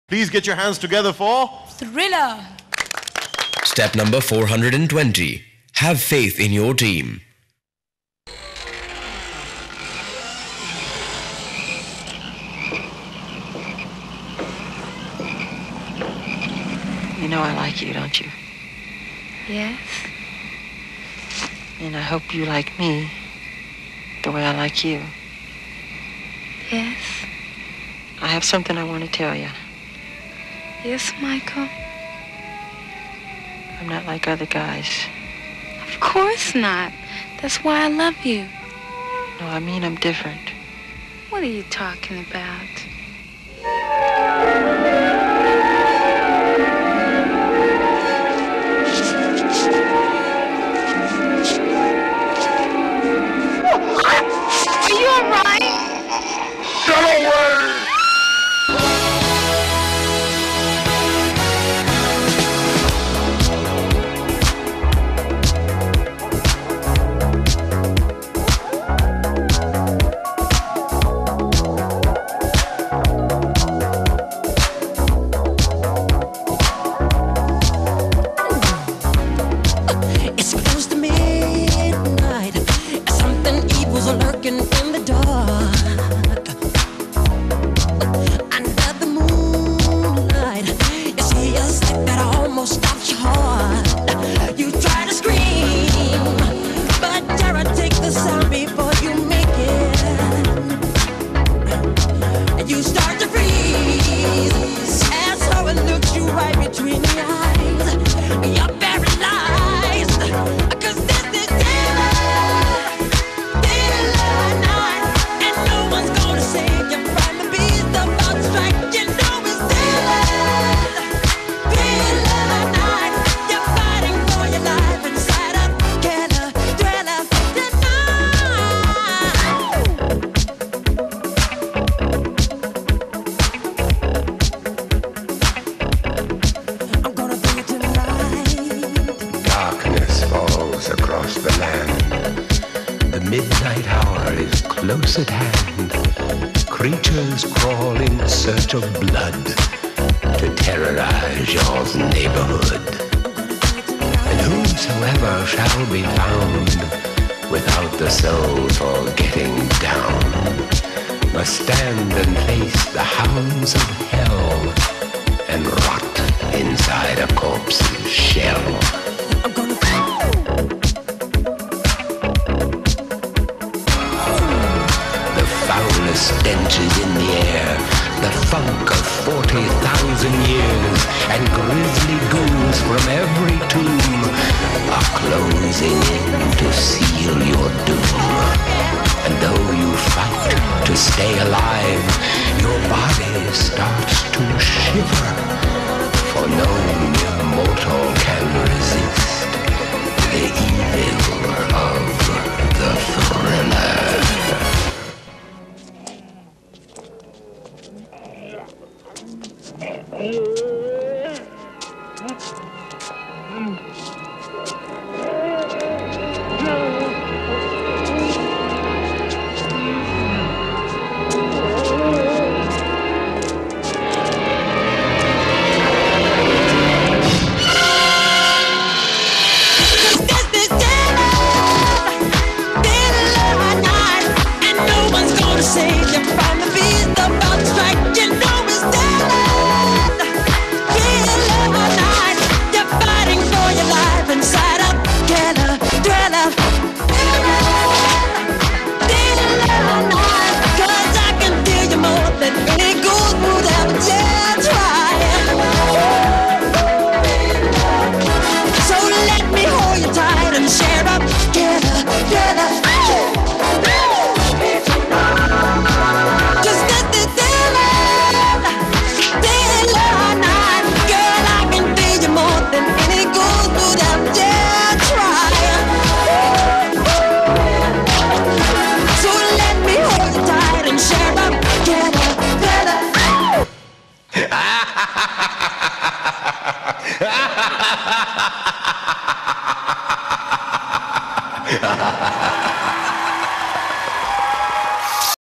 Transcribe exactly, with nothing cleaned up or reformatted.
Please get your hands together for Thriller. Step number four hundred twenty. Have faith in your team. You know I like you, don't you? Yes? And I hope you like me the way I like you. Yes? I have something I want to tell you. Yes, Michael? I'm not like other guys. Of course not. That's why I love you. No, I mean I'm different. What are you talking about? Are you all right? Get away! It's close to midnight. Something evil's lurking in the dark. Under the moonlight, you see a sight that almost stops your heart. You try to scream, but terror takes the sound before you make it. And you start to freeze, and so it looks you right between the eyes. You're paralyzed, 'cause this is daylight, daylight night, and no one's gonna save you from the beast about to strike. You know it's daylight, daylight night. You're fighting for your life inside a killer thriller tonight. I'm gonna bring it to light. Darkness falls across the land. The midnight hour is close at hand. Creatures crawl in search of blood to terrorize your neighborhood. And whosoever shall be found without the soul for getting down must stand and face the hounds of hell and rot inside a corpse's shell. I'm gonna The foulest stench is in the air, the funk of forty thousand years, and grisly ghouls from every tomb are closing in to seal your doom. And though you fight to stay alive, your body starts to shiver, for no mere mortal can resist the evil of the thriller. Thriller.